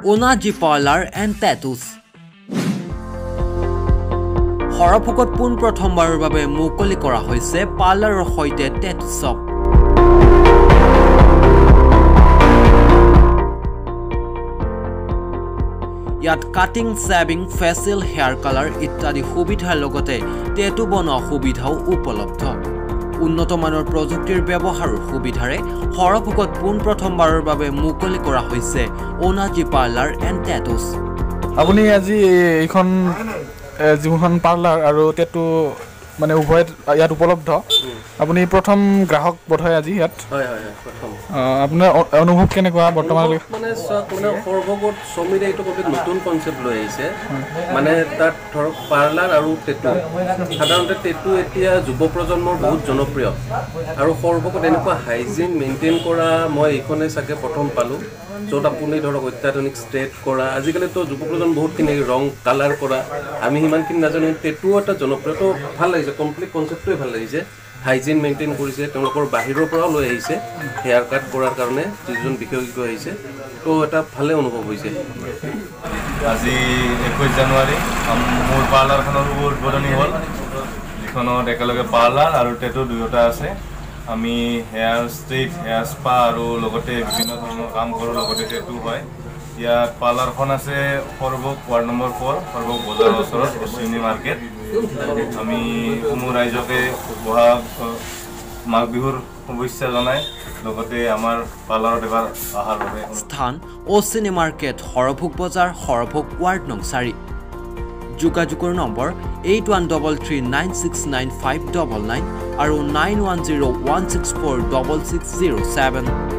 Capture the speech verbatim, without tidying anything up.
Onaji Parlour and Tattoos. হৰফুকত পোন প্ৰথমবাৰৰ বাবে মুকলি কৰা হৈছে পাৰ্লাৰৰ সৈতে টেটু শ্বপ। ইয়াত cutting, shaving, facial, hair colour ইত্যাদি সুবিধাৰ লগতে টেটু বনোৱা সুবিধাও উপলব্ধ। উন্নত মানৰ প্ৰযুক্তিৰ ব্যৱহাৰৰ সুবিধাৰে হৰফুকত পোন প্ৰথমবাৰৰ বাবে মুকলি কৰা হৈছে ওনাজি পাৰ্লাৰ এণ্ড টেটুছ। আপুনি আজি এইখন যিখন পাৰ্লাৰ আৰু টেটু মানে উভয় ইয়াত উপলব্ধ, আপুনি প্ৰথম গ্ৰাহক বোধহয় আজি ইয়াত? হয় হয় হয় প্ৰথম। আপোনাৰ অনুভৱ কেনেকুৱা বৰ্তমানলৈকে? মানে চোৱা, মানে সৰ্বগত সমীৰে এইটো কবি নতুন কনচেপ্ট লৈ আহিছে। মানে তাত ধৰক পাৰ্লাৰ আৰু টেটু, সাধাৰণতে টেটু এতিয়া যুৱ প্ৰজন্মৰ বহুত জনপ্ৰিয় আৰু সৰ্বগত এনেকুৱা হাইজিন মেইনটেইন কৰা মই এইখনে চাগে প্ৰথম পালোঁ, য'ত আপুনি ধৰক অত্যাধুনিক ষ্ট্ৰেট কৰা, আজিকালিতো যুৱ প্ৰজন্ম বহুতখিনি ৰং কালাৰ কৰা, আমি সিমানখিনি নাজানো। টেটু এটা জনপ্ৰিয়, তো ভাল লাগিছে, কমপ্লিট কনচেপ্টটোৱে ভাল লাগিছে। হাইজিন মেইনটেইন কৰিছে, তেওঁলোকৰ বাহিৰৰ পৰাও লৈ আহিছে হেয়াৰ কাট কৰাৰ কাৰণে যিজন বিশেষজ্ঞ আহিছে, তো এটা ভালে অনুভৱ হৈছে। আজি একৈছ জানুৱাৰী মোৰ পাৰ্লাৰখনৰ উদ্বোধনী হ'ল, যিখনত একেলগে পাৰ্লাৰ আৰু টেটু দুয়োটা আছে। আমি হেয়াৰ ষ্ট্ৰেইট, হেয়াৰ স্পা আৰু লগতে বিভিন্ন ধৰণৰ কাম কৰোঁ, লগতে টেটু হয়। ইয়াত পাৰ্লাৰখন আছে সৰ্বক ৱাৰ্ড নম্বৰ ফ'ৰ, সৰ্বক বজাৰৰ ওচৰত অশ্বিনী মাৰ্কেট। আমি সমূহ ৰাইজকে বহাগ মাঘ বিহুৰ শুভেচ্ছা জনাই লগতে আমাৰ পাৰ্লাৰত এবাৰ অহাৰ বাবে। স্থান অশ্বিনী মাৰ্কেট, হৰভোগ বজাৰ, হৰভোগ ৱাৰ্ড নং চাৰি। যোগাযোগৰ number eight one double three nine six nine five double nine আৰু nine one zero' one six four double six zero' seven.